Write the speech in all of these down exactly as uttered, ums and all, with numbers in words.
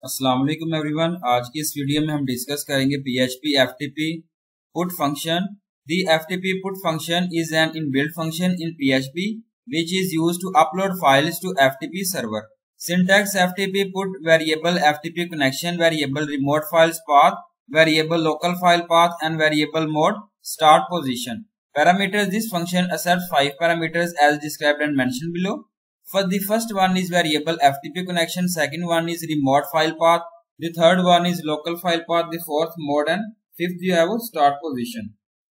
अस्सलाम वालेकुम एवरीवन। आज की इस वीडियो में हम डिस्कस करेंगे PHP FTP put function. The FTP put function is an inbuilt function in PHP which is used to upload files to F T P server. Syntax F T P put variable F T P connection, variable remote files path, variable local file path and variable mode start position. Parameters: this function accepts five parameters as described and mentioned below. For the first one is variable F T P connection, second one is remote file path, the third one is local file path, the fourth mode and fifth you have start position.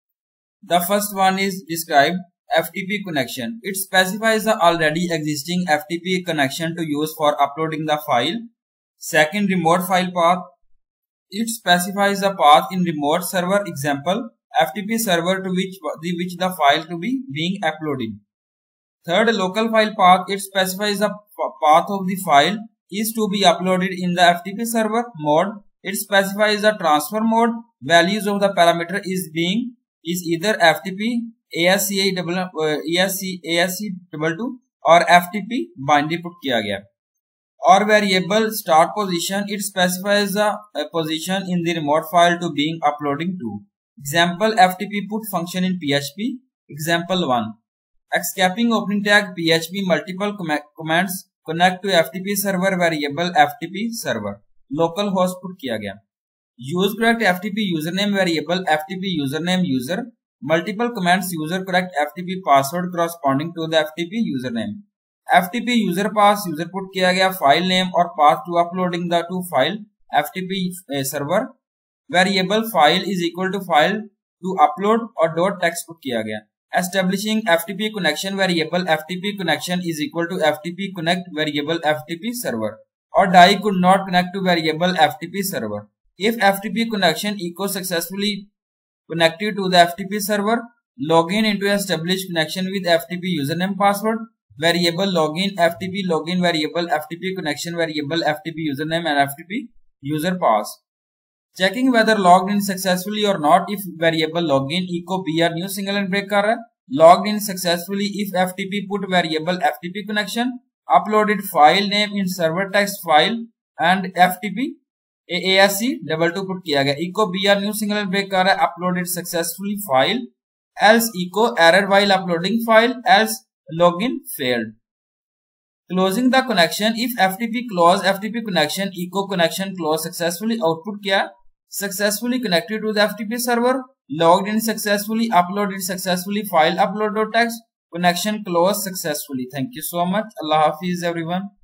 The first one is described F T P connection. It specifies the already existing F T P connection to use for uploading the file. Second, remote file path. It specifies the path in remote server, example F T P server to which the which the file to be being uploaded. Third, local file path. It specifies the path of the file is to be uploaded in the F T P server. Mode. It specifies the transfer mode. Values of the parameter is being is either F T P, A S C I double uh, A S C A S C double two और F T P binary put किया गया. और variable start position, it specifies the uh, position in the remote file to being uploading to. Example F T P put function in P H P. Example one. Escaping opening tag P H P multiple com commands connect to F T P server, variable F T P server. Local host put किया गया. Use correct F T P username, variable F T P username user. Multiple commands user correct F T P password corresponding to the F T P username. F T P user pass user put किया गया. File name और path to uploading the to file F T P uh, server. Variable file is equal to file to upload और dot text put किया गया. Establishing F T P connection, variable F T P connection is equal to F T P connect variable F T P server. Or D I could not connect to variable F T P server. If F T P connection echo successfully connected to the F T P server, login into established connection with F T P username password, variable login F T P login variable F T P connection variable F T P username and F T P user pass. Checking whether logged in successfully or not. If variable login echo B R new single and break कर रहा है, logged in successfully if F T P put variable F T P connection, uploaded file name in server text file and F T P A S C double two put किया गया. Echo B R new single and break कर रहा है, uploaded successfully file, else echo error while uploading file, else login failed. Closing the connection. If F T P close F T P connection, echo connection close successfully, output क्या successfully connected to the F T P server, logged in successfully, uploaded successfully, file upload text, connection closed successfully. Thank you so much. Allah Hafiz everyone.